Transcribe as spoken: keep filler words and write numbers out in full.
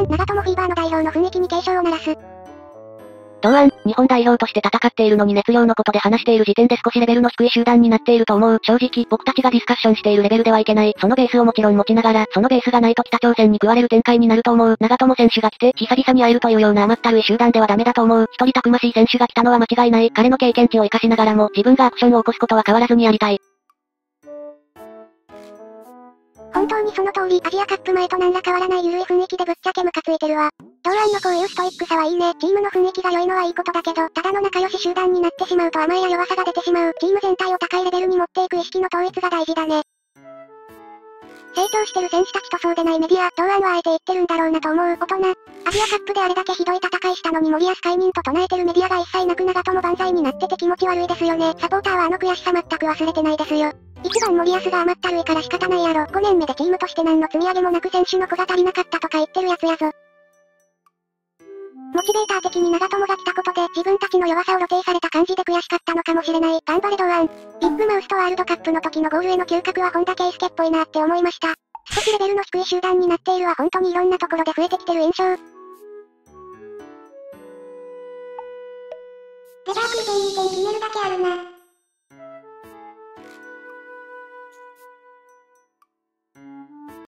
案、長友フィーバーの代表の雰囲気に警鐘を鳴らす。 同案、日本代表として戦っているのに熱量のことで話している時点で少しレベルの低い集団になっていると思う。正直、僕たちがディスカッションしているレベルではいけない。そのベースをもちろん持ちながら、そのベースがないと北朝鮮に食われる展開になると思う。長友選手が来て、久々に会えるというような甘ったるい集団ではダメだと思う。一人たくましい選手が来たのは間違いない。彼の経験値を活かしながらも、自分がアクションを起こすことは変わらずにやりたい。 本当にその通り、アジアカップ前と何ら変わらない緩い雰囲気でぶっちゃけムカついてるわ。同案のこういうストイックさはいいね。チームの雰囲気が良いのはいいことだけど、ただの仲良し集団になってしまうと甘えや弱さが出てしまう。チーム全体を高いレベルに持っていく意識の統一が大事だね。成長してる選手たちとそうでないメディア、同案はあえて言ってるんだろうなと思う。大人。アジアカップであれだけひどい戦いしたのに森保解任と唱えてるメディアが一切なく長友万歳になってて気持ち悪いですよね。サポーターはあの悔しさ全く忘れてないですよ。一番森保が甘ったるいから仕方ないやろ。ごねんめでチームとして何の積み上げもなく選手の子が足りなかったとか言ってるやつやぞ。モチベーター的に長友が来たことで自分たちの弱さを露呈された感じで悔しかったのかもしれない。頑張れ同案。ビッグマウスとワールドカップの時のゴールへの嗅覚は本田圭佑っぽいなって思いました。少しレベルの低い集団になっているは本当にいろんなところで増えてきてる印象。レバークーゼンにてん決めるだけあるな。